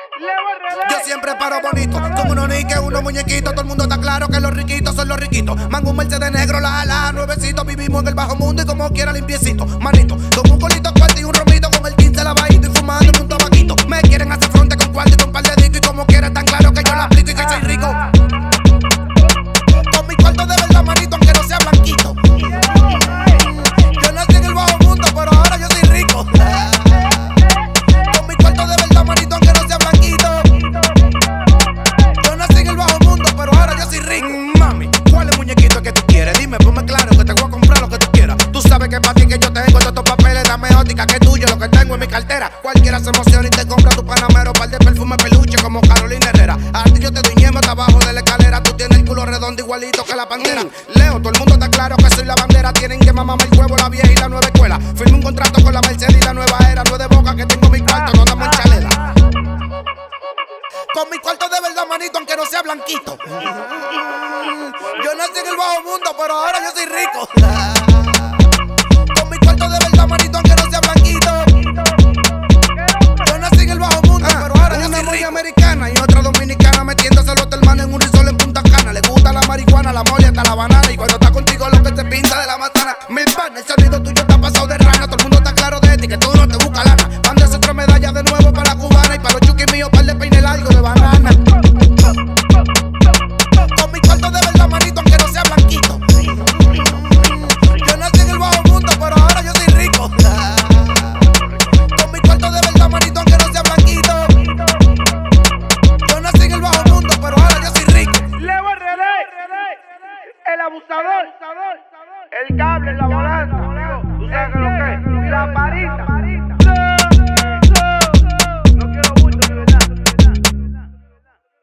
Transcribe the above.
Yo siempre paro bonito, con unos niques, unos muñequitos. Todo el mundo está claro que los riquitos son los riquitos. Mango un Mercedes negro, la ala, nuevecito. Vivimos en el bajo mundo y como quiera limpiecito. Manito, con un colito cuarto y un romito. Con el 15 lavadito y fumando en un tabaquito. Me quieren hacer fronte con cuarto y con par de discos. Y como quiera tan claro que yo la aplico y que soy rico. Con mi cuarto de verdad, manito, aunque no sea blanquito. Yo nací en el bajo mundo, pero ahora yo soy rico. Con mi cuarto de verdad, manito, aunque no sea blanquito. Yo nací en el bajo mundo, pero ahora yo soy rico. Mami, ¿cuál es muñequito que tú quieres? Dime, ponme claro que te voy a comprar lo que tú quieras. Tú sabes que para ti que yo tengo todos estos papeles, dame óptica que tuyo, lo que tengo en mi cartera. Cualquiera se emociona y te compra tu panamero, par de perfume peluche como Carolina Herrera. A ti yo te doy ñema hasta abajo de la escalera. Tú tienes el culo redondo igualito que la pantera. Leo, todo el mundo está claro que soy la bandera. Tienen que mamarme el huevo la vieja y la nueva escuela. Firmé un contrato con la Mercedes y la nueva era. No es de boca que tengo mi cuarto, no damos en chalela. Con mi cuarto de verdad, manito, aunque no sea blanquito. Yo nací en el bajo mundo, pero ahora yo soy rico. Con mi cuarto de verdad, manito, aunque no sea blanquito. Yo nací en el bajo mundo, pero ahora yo soy rico. Una americana y otra dominicana metiéndose los hermanos en un risol en Punta Cana. Le gusta la marihuana, la mole hasta la banana. Y cuando está